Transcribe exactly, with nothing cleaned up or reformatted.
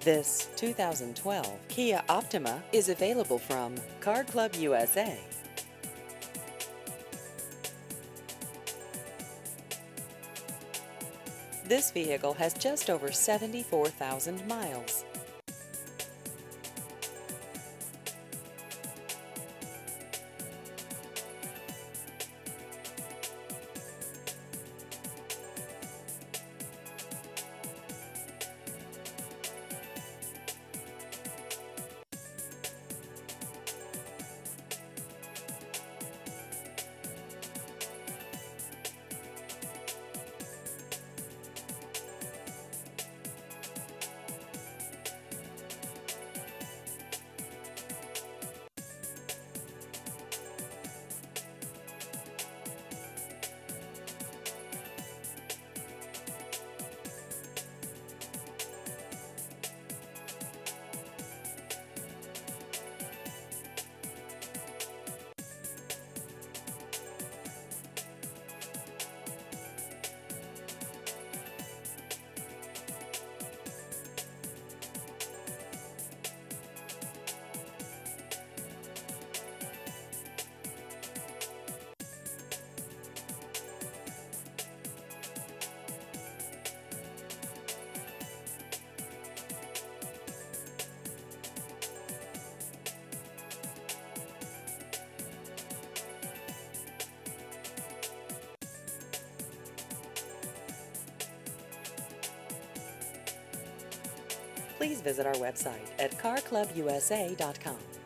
This two thousand twelve Kia Optima is available from Car Club U S A. This vehicle has just over seventy-four thousand miles. Please visit our website at car club U S A dot com.